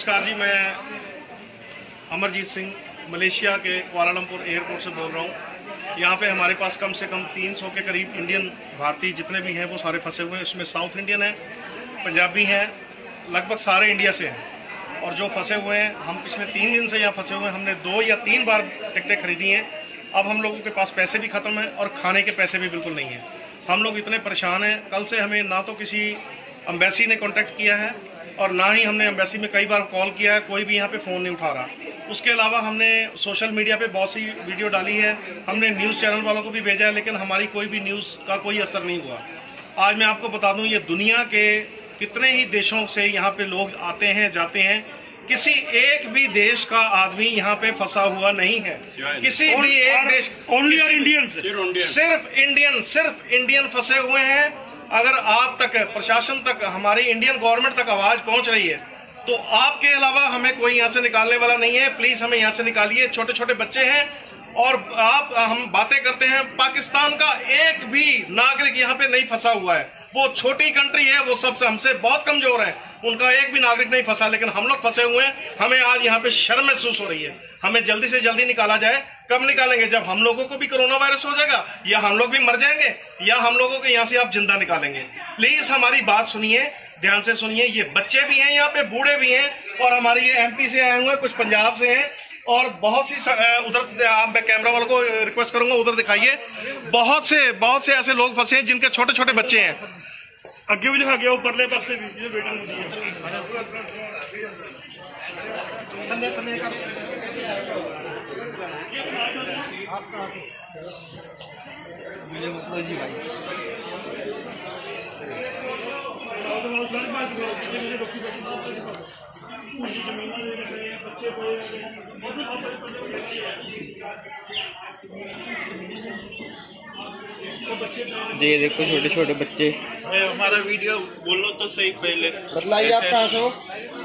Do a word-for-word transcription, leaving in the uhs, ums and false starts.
नमस्कार जी, मैं अमरजीत सिंह मलेशिया के कुआलालंपुर एयरपोर्ट से बोल रहा हूँ। यहाँ पे हमारे पास कम से कम तीन सौ के करीब इंडियन भारतीय जितने भी हैं वो सारे फंसे हुए हैं। इसमें साउथ इंडियन है, पंजाबी हैं, लगभग सारे इंडिया से हैं। और जो फंसे हुए हैं, हम पिछले तीन दिन से यहाँ फंसे हुए हैं। हमने दो या तीन बार टिकटें खरीदी हैं। अब हम लोगों के पास पैसे भी ख़त्म हैं और खाने के पैसे भी बिल्कुल नहीं हैं। हम लोग इतने परेशान हैं। कल से हमें ना तो किसी एम्बेसी ने कांटेक्ट किया है और ना ही हमने एम्बेसी में कई बार कॉल किया है, कोई भी यहाँ पे फ़ोन नहीं उठा रहा। उसके अलावा हमने सोशल मीडिया पे बहुत सी वीडियो डाली है, हमने न्यूज़ चैनल वालों को भी भेजा है, लेकिन हमारी कोई भी न्यूज़ का कोई असर नहीं हुआ। आज मैं आपको बता दूं, ये दुनिया के कितने ही देशों से यहाँ पे लोग आते हैं जाते हैं, किसी एक भी देश का आदमी यहाँ पे फंसा हुआ नहीं है। किसी भी एक देश, ओनली इंडियन, सिर्फ इंडियन सिर्फ इंडियन फंसे हुए हैं। अगर आप तक, प्रशासन तक, हमारी इंडियन गवर्नमेंट तक आवाज पहुंच रही है तो आपके अलावा हमें कोई यहाँ से निकालने वाला नहीं है। प्लीज हमें यहाँ से निकालिए। छोटे छोटे बच्चे हैं और आप, हम बातें करते हैं, पाकिस्तान का एक भी नागरिक यहाँ पे नहीं फंसा हुआ है। वो छोटी कंट्री है, वो सबसे हमसे बहुत कमजोर है, उनका एक भी नागरिक नहीं फंसा, लेकिन हम लोग फंसे हुए हैं। हमें आज यहाँ पे शर्म महसूस हो रही है। हमें जल्दी से जल्दी निकाला जाए। कब निकालेंगे? जब हम लोगों को भी कोरोना वायरस हो जाएगा, या हम लोग भी मर जाएंगे, या हम लोगों को यहाँ से आप जिंदा निकालेंगे। प्लीज हमारी बात सुनिए, ध्यान से सुनिए। ये बच्चे भी हैं यहाँ पे, बूढ़े भी हैं, और हमारे ये एमपी से आए हुए हैं, कुछ पंजाब से हैं, और बहुत सी उधर, आप मैं कैमरा वालों को रिक्वेस्ट करूंगा उधर दिखाइए। बहुत से बहुत से ऐसे लोग फंसे हैं जिनके छोटे छोटे बच्चे हैं। अगे भी दिखा गया, परले पास भी वेटिंग होती है। जी भाई ये देखो छोटे छोटे बच्चे। हमारा वीडियो बोलो तो सही पहले बतलाइए आप कहाँ से हो?